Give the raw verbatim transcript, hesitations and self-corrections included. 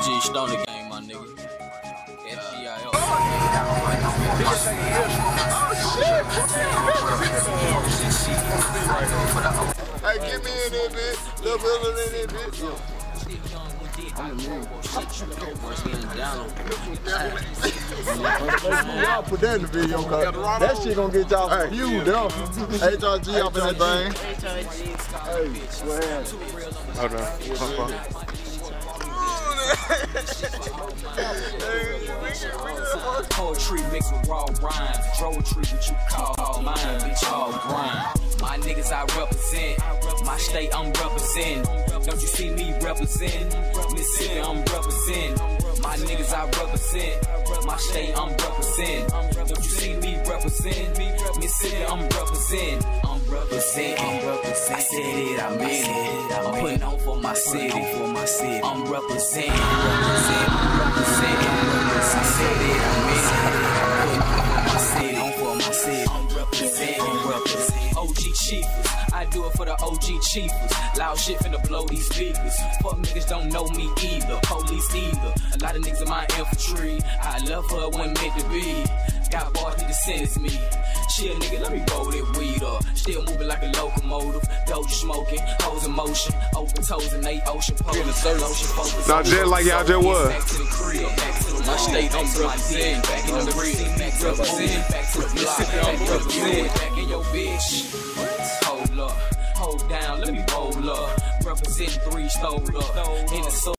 G Stoner gang, my nigga. F G I O. Hey, get me in there, bitch. Little brother in there, bitch. Y'all put that in the video, cause that shit gonna get y'all hey. viewed up. H R G up in that thing. Hey, what happened? Hold on. Hold on. Poetry mixed with raw rhymes. Poetry what you call mine, bitch, all grind. My niggas I represent, my state I'm representing. Don't you see me represent? Mississippi I'm representing. My niggas I represent, my state I'm representing. Don't you see me represent? Mississippi I'm representing. I'm representing, I'm representing. I said it, I meant it. I'm putting on for my city, for my city. I'm representing, representing, representing. I said it, I meant it. I'm putting on for my city, on for my city. I'm representing, I'm representing. O G Chiefers, I do it for the O G Chiefers. Loud shit finna blow these speakers. Fuck niggas don't know me either, police either. A lot of niggas in my infantry. I love her when meant to be. Got bars need to sentence me. Chill nigga, let me roll that weed up. Still moving like a locomotive. Doja smoking, hoes in motion. Open toes in they ocean pose. Lotion focus. Now just like y'all just was. Back to the crib, back to the my state, I'm representing. Back in the crib, back to the back to the block, back to the crib, back in your bitch. Hold up, hold down, let me roll up. Representing three stole up. In the